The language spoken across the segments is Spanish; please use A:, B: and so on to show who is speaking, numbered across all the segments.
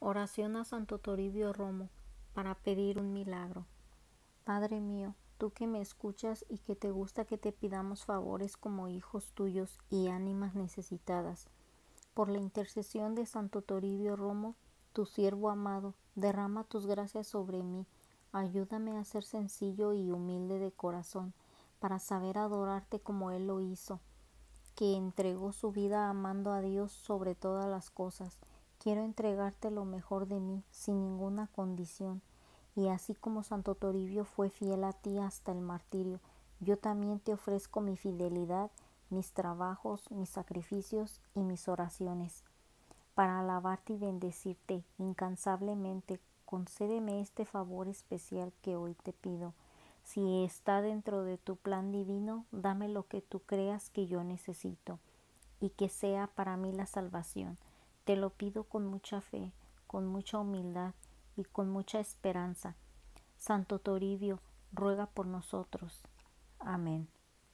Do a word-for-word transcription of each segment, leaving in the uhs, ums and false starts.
A: Oración a Santo Toribio Romo para pedir un milagro. Padre mío, tú que me escuchas y que te gusta que te pidamos favores como hijos tuyos y ánimas necesitadas, por la intercesión de Santo Toribio Romo, tu siervo amado, derrama tus gracias sobre mí. Ayúdame a ser sencillo y humilde de corazón, para saber adorarte como Él lo hizo, que entregó su vida amando a Dios sobre todas las cosas. Quiero entregarte lo mejor de mí, sin ninguna condición. Y así como Santo Toribio fue fiel a ti hasta el martirio, yo también te ofrezco mi fidelidad, mis trabajos, mis sacrificios y mis oraciones. Para alabarte y bendecirte incansablemente, concédeme este favor especial que hoy te pido. Si está dentro de tu plan divino, dame lo que tú creas que yo necesito y que sea para mí la salvación. Te lo pido con mucha fe, con mucha humildad y con mucha esperanza. Santo Toribio, ruega por nosotros. Amén.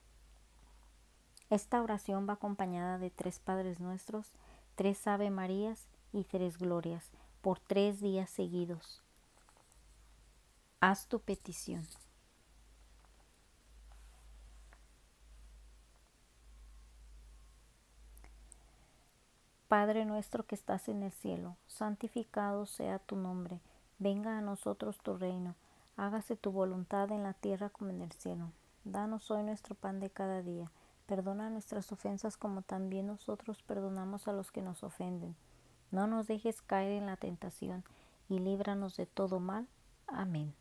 A: Esta oración va acompañada de tres Padres Nuestros, tres Ave Marías y tres Glorias, por tres días seguidos. Haz tu petición. Padre nuestro que estás en el cielo, santificado sea tu nombre. Venga a nosotros tu reino. Hágase tu voluntad en la tierra como en el cielo. Danos hoy nuestro pan de cada día. Perdona nuestras ofensas como también nosotros perdonamos a los que nos ofenden. No nos dejes caer en la tentación y líbranos de todo mal. Amén.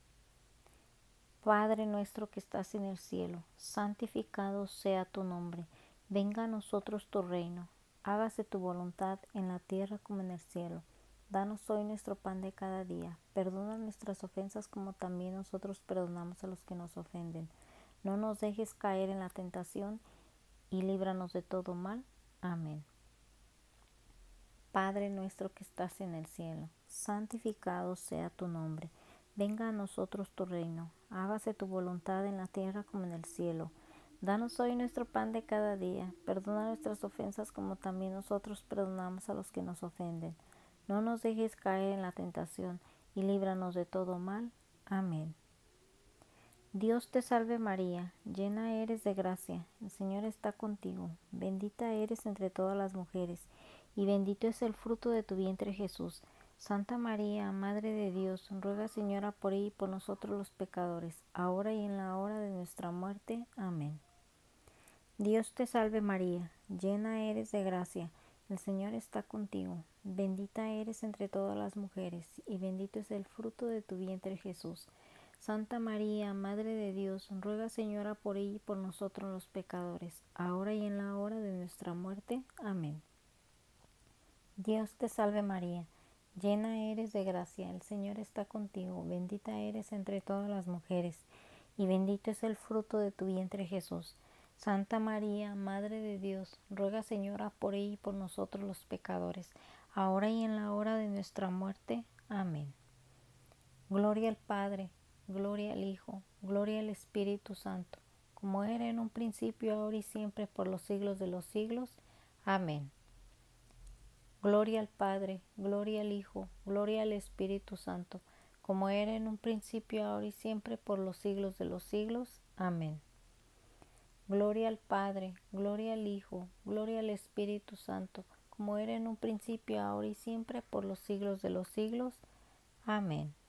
A: Padre nuestro que estás en el cielo, santificado sea tu nombre. Venga a nosotros tu reino. Hágase tu voluntad en la tierra como en el cielo. Danos hoy nuestro pan de cada día. Perdona nuestras ofensas como también nosotros perdonamos a los que nos ofenden. No nos dejes caer en la tentación y líbranos de todo mal. Amén. Padre nuestro que estás en el cielo, santificado sea tu nombre. Venga a nosotros tu reino. Hágase tu voluntad en la tierra como en el cielo. Danos hoy nuestro pan de cada día. Perdona nuestras ofensas como también nosotros perdonamos a los que nos ofenden. No nos dejes caer en la tentación y líbranos de todo mal. Amén. Dios te salve María, llena eres de gracia, el Señor está contigo. Bendita eres entre todas las mujeres, y bendito es el fruto de tu vientre Jesús. Santa María, Madre de Dios, ruega Señora por ella y por nosotros los pecadores, ahora y en la hora de nuestra muerte. Amén. Dios te salve María, llena eres de gracia, el Señor está contigo. Bendita eres entre todas las mujeres, y bendito es el fruto de tu vientre Jesús. Santa María, Madre de Dios, ruega Señora por ella y por nosotros los pecadores, ahora y en la hora de nuestra muerte. Amén. Dios te salve María, llena eres de gracia, el Señor está contigo. Bendita eres entre todas las mujeres, y bendito es el fruto de tu vientre Jesús. Santa María, Madre de Dios, ruega Señora por ella y por nosotros los pecadores, ahora y en la hora de nuestra muerte. Amén. Gloria al Padre, gloria al Hijo, gloria al Espíritu Santo, como era en un principio, ahora y siempre, por los siglos de los siglos. Amén. Gloria al Padre, gloria al Hijo, gloria al Espíritu Santo, como era en un principio, ahora y siempre, por los siglos de los siglos. Amén. Gloria al Padre, gloria al Hijo, gloria al Espíritu Santo, como era en un principio, ahora y siempre, por los siglos de los siglos. Amén.